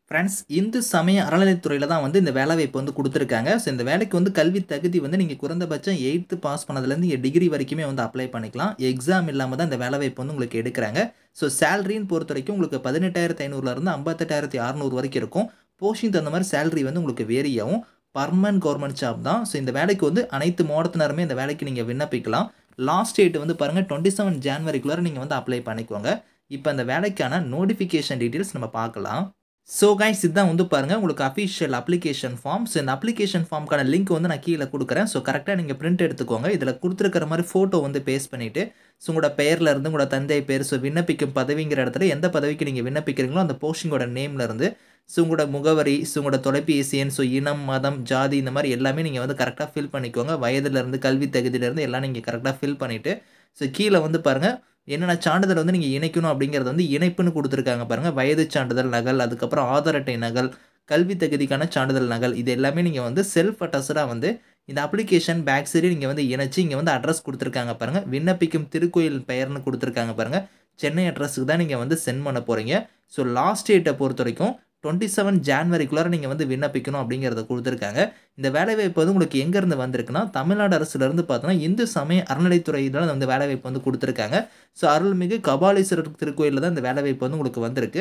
Friends, Hindu சமய அறநிலையத்துறையில தான் வந்து இந்த வேலைவாய்ப்பு வந்து குடுத்துருக்காங்க. ஸோ இந்த வேலைக்கு வந்து கல்வி தகுதி வந்து நீங்க குறைந்தபட்சம் 8த் பாஸ் பண்ணதுலேருந்து டிகிரி வரைக்குமே வந்து அப்ளை பண்ணிக்கலாம். எக்ஸாம் இல்லாம தான் இந்த வேலைவாய்ப்பு வந்து உங்களுக்கு எடுக்குறாங்க. ஸோ சேலரின்னு பொறுத்தவரைக்கும் உங்களுக்கு 18,500லேருந்து 58,600 வரைக்கும் இருக்கும். போஸ்டிங் தகுந்த மாரி சேலரி வந்து உங்களுக்கு வேரி ஆகும். பெர்மனன்ட் கவர்ன்மென்ட் ஜாப் தான். ஸோ இந்த வேலைக்கு வந்து அனைத்து மாவட்டத்தினருமே இந்த வேலைக்கு நீங்க விண்ணப்பிக்கலாம். லாஸ்ட் டேட் வந்து பாருங்க 27 ஜான்வரிக்குள்ளார நீங்க வந்து அப்ளை பண்ணிக்கோங்க. இப்ப அந்த வேலைக்கான நோட்டிஃபிகேஷன் டீட்டெயில்ஸ் நம்ம பார்க்கலாம். ஸோ கைஸ், இதுதான் வந்து பாருங்க உங்களுக்கு அஃபிஷியல் அப்ளிகேஷன் ஃபார்ம். ஸோ இந்த அப்ளிகேஷன் ஃபார்ம்க்கான லிங்க் வந்து நான் கீழ குடுக்குறேன். ஸோ கரெக்ட்டா நீங்க பிரிண்ட் எடுத்துக்கோங்க. இதுல குடுத்துருக்கிற மாரி ஃபோட்டோ வந்து பேஸ்ட் பண்ணிட்டு, ஸோ உங்களோட பெயர்ல இருந்து உங்களோட தந்தை பேர், ஸோ விண்ணப்பிக்கும் பதவிங்கிற இடத்துல எந்த பதவிக்கு நீங்க விண்ணப்பிக்கிறீங்களோ அந்த போஸ்டிங்கோட நேம்ல இருந்து, ஸோ உங்களோட முகவரி, ஸோ உங்களோட தொலைபேசி எண், ஸோ இனம், மதம், ஜாதி இந்த மாரி எல்லாமே நீங்க வந்து கரெக்ட்டா ஃபில் பண்ணிக்கோங்க. வயதிலிருந்து, கல்வி தகுதியிலிருந்து எல்லாம் நீங்க கரெக்ட்டா ஃபில் பண்ணிட்டு, ஸோ கீழ வந்து பாருங்க என்னென்ன சான்றிதழ் வந்து நீங்க இணைக்கணும் அப்படிங்கிறது வந்து இணைப்புன்னு குடுத்துருக்காங்க பாருங்க. வயது சான்றிதழ் நகல், அதுக்கப்புறம் ஆதார் அட்டை நகல், கல்வி தகுதிக்கான சான்றிதழ் நகல். இது எல்லாமே நீங்க வந்து செல்ஃப் அட்டஸ்டடா வந்து இந்த அப்ளிகேஷன் பேக் சைடு நீங்க வந்து இணைச்சு, இங்க வந்து அட்ரஸ் குடுத்துருக்காங்க பாருங்க. விண்ணப்பிக்கும் திருக்கோயில் பெயர்ன்னு குடுத்துருக்காங்க பாருங்க. சென்னை அட்ரஸ்க்கு தான் நீங்க வந்து சென்ட் பண்ண போறீங்க. ஸோ லாஸ்ட் டேட்ட பொறுத்தவரைக்கும் 27 ஜான்வரிக்குள்ளார நீங்க வந்து விண்ணப்பிக்கணும் அப்படிங்கிறத குடுத்துருக்காங்க. இந்த வேலைவாய்ப்பு வந்து உங்களுக்கு எங்கேருந்து வந்திருக்குன்னா, தமிழ்நாடு அரசுலேருந்து பார்த்தோன்னா, இந்து சமய அறநிலைத்துறையில இந்த வேலைவாய்ப்பு வந்து குடுத்துருக்காங்க. ஸோ அருள்மிகு கபாலீஸ்வரர் திருக்கோயில்ல தான் இந்த வேலைவாய்ப்பு வந்து உங்களுக்கு வந்திருக்கு.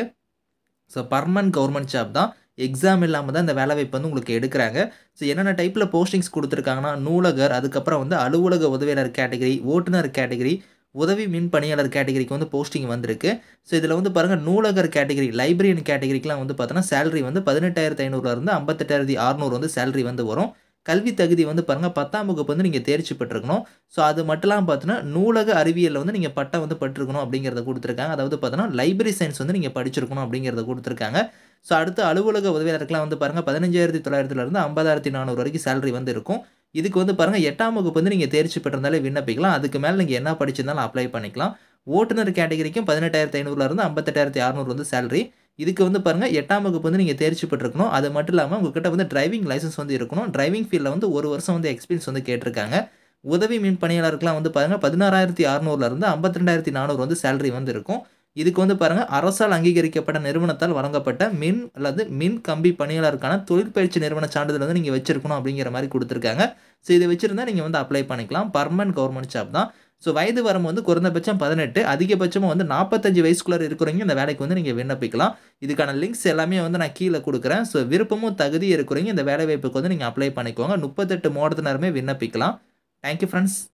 ஸோ பெர்மனன்ட் கவர்ன்மென்ட் ஜாப் தான். எக்ஸாம் இல்லாம தான் இந்த வேலைவாய்ப்பு வந்து உங்களுக்கு எடுக்குறாங்க. ஸோ என்னென்ன டைப்ல போஸ்டிங்ஸ் குடுத்துருக்காங்கன்னா, நூலகர், அதுக்கப்புறம் வந்து அலுவலக உதவியாளர் கேட்டகரி, ஓட்டுநர் கேட்டகரி, உதவி மின் பணியாளர் கேட்டகரிக்கு வந்து போஸ்டிங் வந்திருக்கு. ஸோ இதில வந்து பாருங்க நூலகர் கேட்டகரி, லைப்ரரியன் கேட்டகரிக்குலாம் வந்து பார்த்தோன்னா, சேலரி வந்து 18,500லேருந்து 58,600 வந்து சேலரி வந்து வரும். கல்வி தகுதி வந்து பாருங்க 10ஆம் வகுப்பு வந்து நீங்க தேர்ச்சி பெற்றிருக்கணும். ஸோ அது மட்டும் இல்லாம பார்த்தீங்கன்னா, நூலக அறிவியல்ல வந்து நீங்க பட்டம் வந்து பெற்றிருக்கணும் அப்படிங்கிறத குடுத்துருக்காங்க. அதாவது பார்த்தீங்கன்னா, லைப்ரரி சயன்ஸ் வந்து நீங்க படிச்சிருக்கணும் அப்படிங்கிறத குடுத்துருக்காங்க. ஸோ அடுத்து அலுவலக உதவியாளருக்குலாம் வந்து பாருங்க 15,900லேருந்து 50,400 வரைக்கும் சேலரி வந்து இருக்கும். இதுக்கு வந்து பாருங்க 8ஆம் வகுப்பு வந்து நீங்க தேர்ச்சி பெற்றிருந்தாலே விண்ணப்பிக்கலாம். அதுக்கு மேல நீங்க என்ன படிச்சிருந்தாலும் அப்ளை பண்ணிக்கலாம். ஓட்டுநர் கேட்டகரிக்கும் 18,500லேருந்து 58,600 வந்து சேலரி. இதுக்கு வந்து பாருங்க 8ஆம் வகுப்பு வந்து நீங்க தேர்ச்சி பெற்றிருக்கணும். அது மட்டும் இல்லாம உங்ககிட்ட வந்து டிரைவிங் லைசென்ஸ் வந்து இருக்கணும். டிரைவிங் ஃபீல்ட்ல வந்து 1 வருஷம் வந்து எக்ஸ்பீரியன்ஸ் வந்து கேட்டிருக்காங்க. உதவி மின் பணியாளருக்குலாம் வந்து பாருங்க 16,600லேருந்து 52,400 வந்து சேலரி வந்து இருக்கும். இதுக்கு வந்து பாருங்க அரசால் அங்கீகரிக்கப்பட்ட நிறுவனத்தால் வழங்கப்பட்ட மின் அல்லது மின் கம்பி பணியாளருக்கான தொழிற்பயிற்சி நிறுவன சான்றிதழ் வந்து நீங்க வச்சிருக்கணும் அப்படிங்கிற மாரி குடுத்துருக்காங்க. ஸோ இத வச்சிருந்தா நீங்க வந்து அப்ளை பண்ணிக்கலாம். பெர்மனன்ட் கவர்ன்மென்ட் ஜாப் தான். ஸோ வயது வரம்பு வந்து குறைந்தபட்சம் 18, அதிகபட்சமா வந்து 45 வயசுக்குள்ள இருக்கிறவங்க இந்த வேலைக்கு வந்து நீங்க விண்ணப்பிக்கலாம். இதுக்கான லிங்க்ஸ் எல்லாமே வந்து நான் கீழ குடுக்குறேன். ஸோ விருப்பமும் தகுதியும் இருக்கிறவங்க இந்த வேலைவாய்ப்புக்கு வந்து நீங்க அப்ளை பண்ணிக்கோங்க. 38 மாவட்டத்தினருமே விண்ணப்பிக்கலாம். Thank you friends.